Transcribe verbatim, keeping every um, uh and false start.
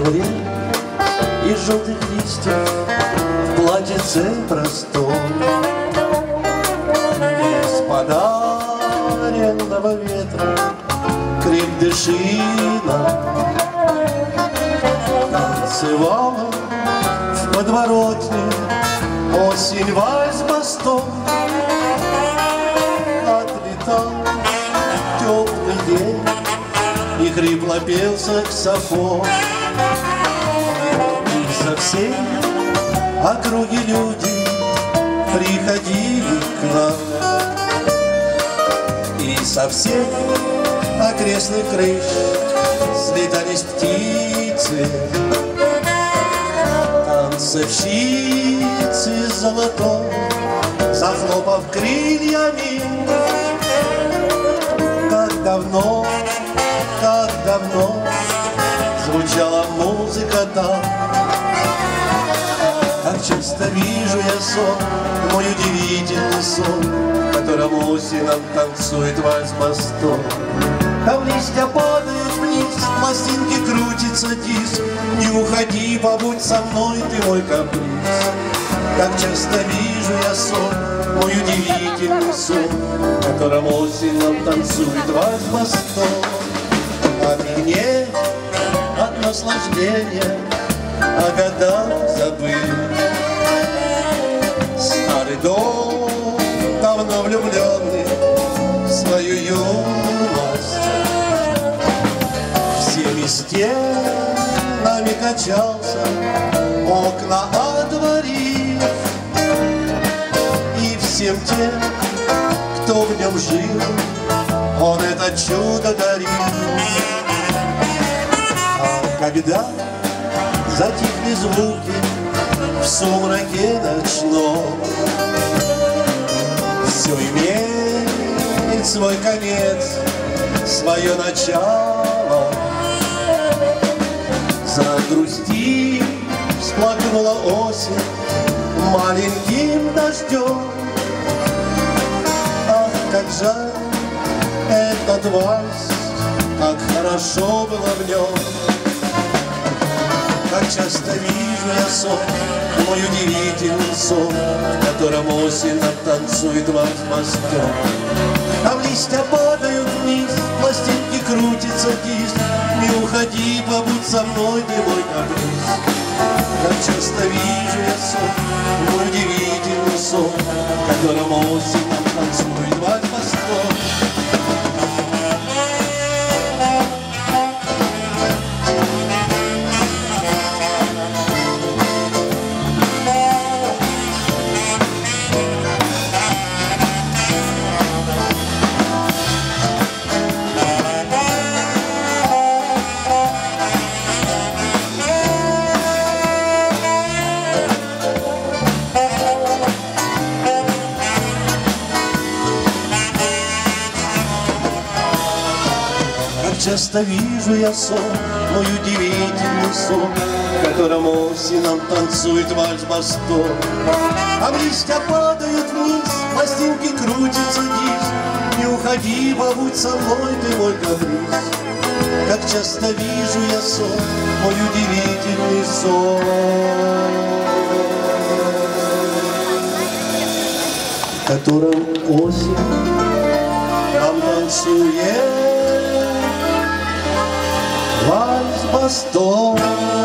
ноябре из желтых листьев в платьице простом, из подаренного ветра крепдышина танцевала в подворотне осень вальс мостом. Отлетал теплый день, и хрипло пел саксофон. И со всей округи люди приходили к нам, и со всех окрестных крыш слетались птицы, танцовщицы золотой, захлопав крыльями. Как давно, как давно звучала музыка там. Как часто вижу я сон, мой удивительный сон, в котором осень нам танцует вальс мостом. Там листья падают вниз, пластинки крутится диск. Не уходи, побудь со мной, ты мой каприз. Как часто вижу я сон, мой удивительный сон, в котором осень нам танцует вальс мостом. А ты мне от наслаждения о годах забыл. Старый дом, давно влюбленный в свою юность, всеми стенами качался, окна отворив, и всем тем, кто в нем жил, он это чудо дарил. А когда затихли звуки в сумраке ночном, все имеет свой конец, свое начало. Загрусти, всплакнула осень маленьким дождем. Ах, как жаль этот вальс, как хорошо было в нем. Как часто вижу я сон, мой удивительный сон, в котором осень нам танцует вальс мостом. Там листья падают вниз, пластинки крутится диск. Не уходи, побудь со мной, ты мой каприз. Как часто вижу я сон, мой удивительный сон, в котором осень нам танцует вальс мостом. Часто вижу я сон, мой удивительный сон, в котором осень нам танцует вальс мостом. А листья падают вниз, пластинки крутится диск. Не уходи, побудь со мной, ты мой каприз. Как часто вижу я сон, мой удивительный сон, в котором осень нам танцует вальс мостом.